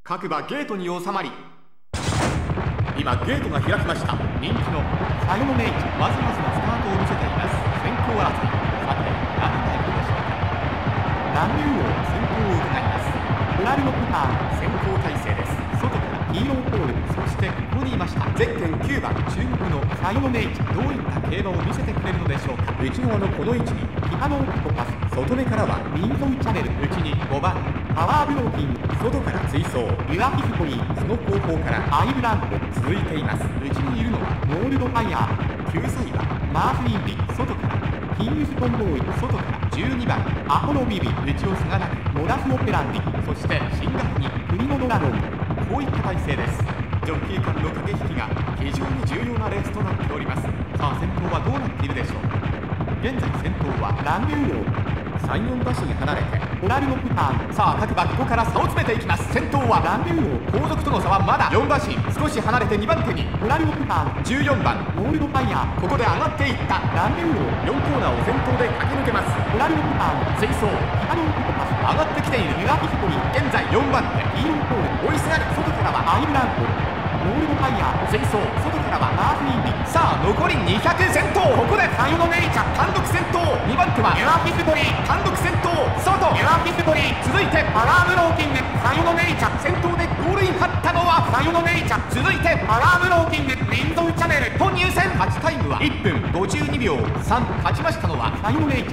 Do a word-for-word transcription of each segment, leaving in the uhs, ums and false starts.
各馬ゲートに収まり、今ゲートが開きました。人気のサヨノメイチ、まずまずのスタートを見せています。先行争い、さて何がいるでしょうか。ランニュー王先行を伺います。フラルノプター先行体制です。外からヒーローポール、そしてここにいました。ゼッケンきゅうばん注目のサヨノメイチ、どういった競馬を見せてくれるのでしょうか。内側のこの位置にピカノーピコパス、外目からはミンゾイチャネル、内にごばんパワーブローキング、外から追走ユアヒスコリー、その後方からアイルランド続いています。内にいるのはゴールドファイヤー、きゅうさい馬マースインビ、外からキングスコンボーイ、外からじゅうにばんアポロビビ、内を差がなくモダスオペランディ、そして新学にクリノドラゴン、こういった体制です。ジョッキー間の駆け引きが非常に重要なレースとなっております。さあ先頭はどうなっているでしょう。現在先頭はランデューロー、さん、よん馬身離れてホラルノプターン。さあ各馬ここから差を詰めていきます。先頭はランデューロー、後続との差はまだよん馬身、少し離れてにばんてにホラルノプターン、じゅうよんばんゴールドファイヤー、ここで上がっていったランデューロー、よんコーナーを先頭で駆け抜けます。ホラルノプターン追走ピカノンピコパス、上がってきているユアヒスコリー、現在よんばんてヒーローポール、追いすがる外からはアイルランドゴールドファイヤー追走、外からはマーフィービ、さあ残りにひゃく先頭、ここでサヨノメイチャ単独先頭、にばんてはユアヒスコリー単独先頭、外ユアヒスコリー、続いてパワーブローキングサヨノメイチャ、先頭でゴールイン張ったのはサヨノメイチャ、続いてパワーブローキングリンゾイチャネルと入線、勝ちタイムはいっぷんごじゅうにびょうさん、勝ちましたのはサヨノメイチャ。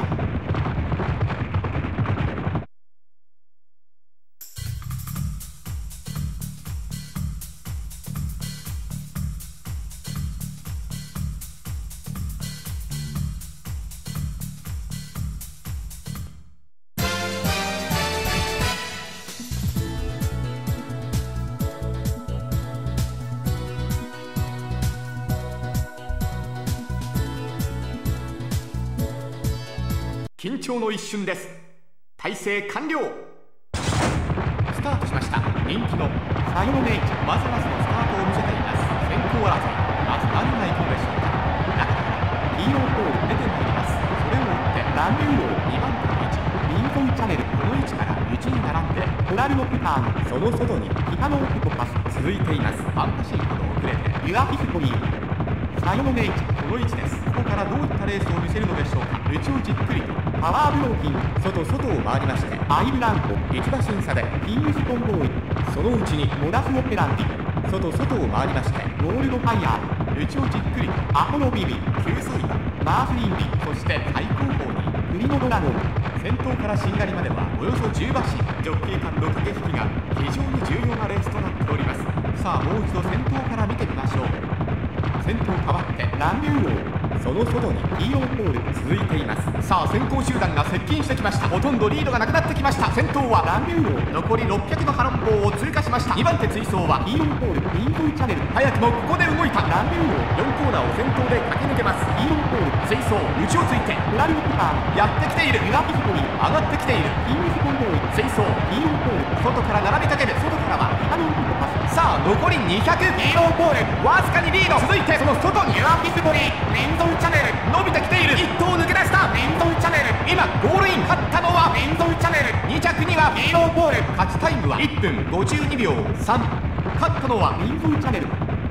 緊張の一瞬です。体勢完了。スタートしました。人気のサヨノメイチ、まずまずのスタートを見せています。先行争い、まず何がいくのでしょうか。中からヒーローポール出てまいります。それを追ってランデューローにばんての位置、リンコンチャネル、この位置から内に並んでホラルノプターン、その外にピカノーピコパス続いています。半馬身ほど遅れてユアヒスコリー、サヨノメイチ、この位置です。ここからどういったレースを見せるのでしょうか。内をじっくりとパワーブローキング、外外を回りましてアイルランドいち馬身差でキングスコンボーイ、そのうちにモダスオペランディ、外外を回りましてゴールドファイヤー、内をじっくりとアポロビビ、きゅうさい馬マーフィンビ、そして最後方にクリノドラゴン、先頭からしんがりまではおよそじゅう馬身、ジョッキー間の駆け引きが非常に重要なレースとなっております。さあもう一度先頭から見てみましょう。先頭変わってランデューロー、その外にヒーローポール続いています。さあ先行集団が接近してきました。ほとんどリードがなくなってきました。先頭はランデューロー、残りろっぴゃくの波乱棒を通過しました。にばんて追走はヒーローポールリンコイチャネル、早くもここで動いたランデューロー、よんコーナーを先頭で駆け抜けます。ヒーローポール追走、内をついてフラルノプターン、やってきているユアヒスコリー、上がってきているキングスコンボーイ追走、ヒーローポール外から並びかける、外からはピカノンピコパス、さあ残りにひゃく、ヒーローポールわずかにリード、続いてその外にユアヒスコリーリンゾイチャネル、伸びてきている、いっ頭抜け出したリンゾイチャネル、今ゴールイン勝ったのはリンゾイチャネル、に着にはヒーローポール、勝ちタイムはいっぷんごじゅうにびょうさん、勝ったのはリンゾイチャネル。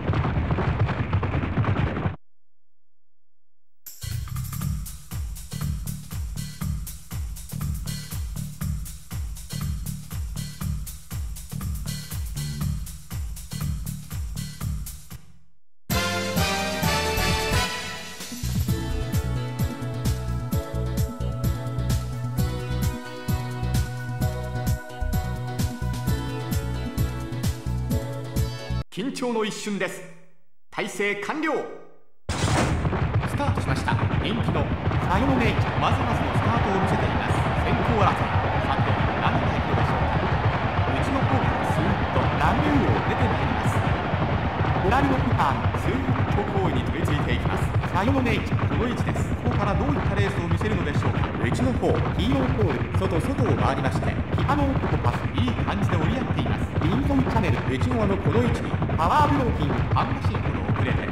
緊張の一瞬です。体勢完了。スタートしました。人気のサヨノメイチ、まずまずのスタートを見せています。先行争い、さて何がいくのでしょうか。内の方からスーッとランデューロー出てまいります。ホラルノプターン、スーッと後位に取り付いていきます。サヨノメイチ、この位置です。ここからどういったレースを見せるのでしょうか。内の方ヒーローポール、外外を回りましてピカノーピコパス、いい感じで折り合っています。リンゾイチャネル、内側のこの位置にパワーブローキング、半馬身ほど遅れて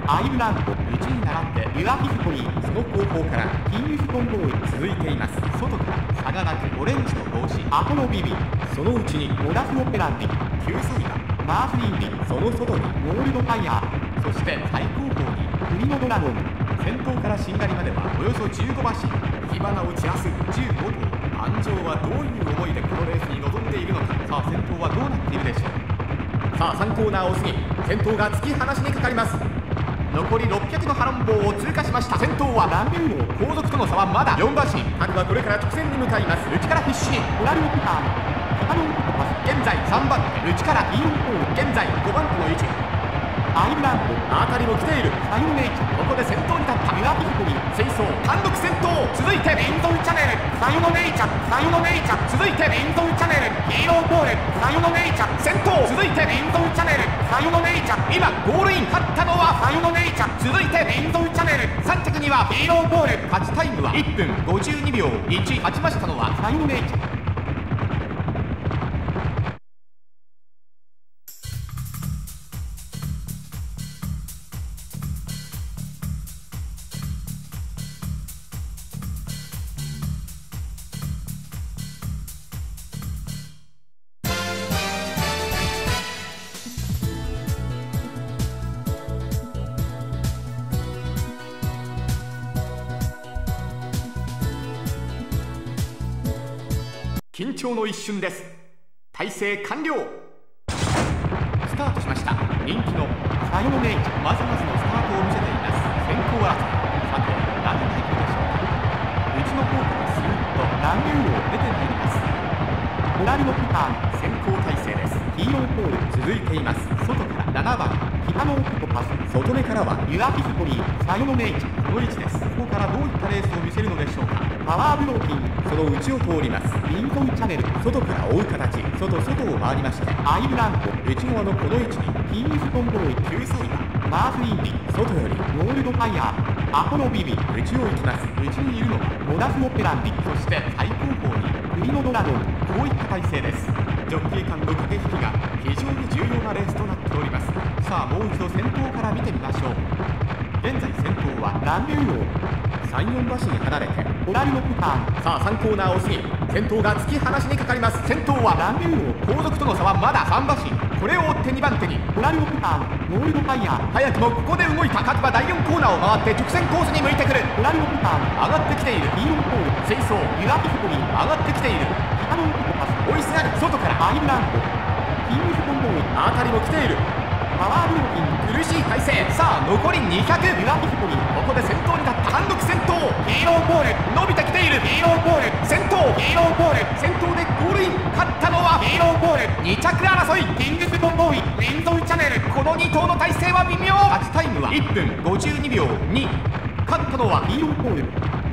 アイルランド、内に並んでユアヒストリー、その後方からキーユストンボーイ続いています。外から差がなくオレンジの帽子アポロビビ、そのうちにモダスオペランディ、急速がマースリンディ、その外にゴールドファイヤー、そして最後方にクリノドラゴン。先頭からしんがりまではおよそじゅうご馬身、火花を散らすじゅうご頭。安城はどういう思いでこのレースに臨んでいるのか。さあ先頭はどうなっているでしょう。さあさんコーナーを過ぎ、先頭が突き放しにかかります。残りろっぴゃくの波乱棒を通過しました。先頭はランベル王、後続との差はまだよん馬身。各はこれから直線に向かいます。内から必死にオラルオピター現在さんばん手、内からイオンポール、現在ごばん手の位置。アイルランド、あたりも来ている。サイオネイチ、ここで先頭に立ったユアヒストリー、清掃単独先頭。続いてレンゾンチャネル、サイオネイチャ、サイオネイチャ、続いてレンゾンチャネル、ヒーローポール、サイオネイチャ、先頭。続いてレンゾンチャネル、サイオネイチャ、今ゴールイン。勝ったのはサイオネイチャ、続いてレンゾンチャネル、さん着にはヒーローポール。勝ちタイムはいっぷんごじゅうにびょういち。勝ちましたのはサイオネイチャ。緊張の一瞬です。体勢完了。スタートしました。人気のサイオネイチ、まずまずのスタートを見せています。先行争い、さて何が入るでしょうか。内の方からスーッとランゲルを出てまいります。モラルのピターン、先行体勢です。ヒーローポール続いています。外からななばんピタノオクトパス、外目からはユアヒストリー、サイオネイチ、この位置です。ここからどういったレースを見せるのでしょうか。パワーブローキング、その内を通ります。リンコンチャネル、外から追う形、外外を回りましてアイルランド、内側のこの位置にキーユストンボーイ、急走がマースインディ、外よりゴールドファイヤー、アポロビビ、内を行きます。内にいるのはモダスオペランディ、そして最後方にクリノドラゴン。こういった体勢です。ジョッキー間の駆け引きが非常に重要なレースとなっております。さあもう一度先頭から見てみましょう。現在先頭はランベル王、さん、よん馬身離れてオラルのピターン。さあさんコーナーを過ぎ、先頭が突き放しにかかります。先頭はランベル王、後続との差はまださん馬身。これを追ってにばん手にオラルのピターン、ゴールドファイヤー。早くもここで動いた。各馬だいよんコーナーを回って直線コースに向いてくる。オラルのピターン、上がってきている。ヒーローポール、清掃ユアヒストリー、上がってきている。ピタノオクトパス、追いすがる。外からアイルランド、キングスコンボーイ、あたりも来ている。パワーブローキング、苦しい体勢。さあ残りにひゃく、ユアヒストリー、ここで先頭に立った。単独先頭、ヒーローポール、伸びてきている。ヒーローポール先頭、ヒーローポール先頭でゴールイン。勝ったのはヒーローポール。に着争い、キングスコンボーイ、レンゾンチャネル、このに頭の体勢は微妙。勝ちタイムはいっぷんごじゅうにびょうに。勝ったのはヒーローポール。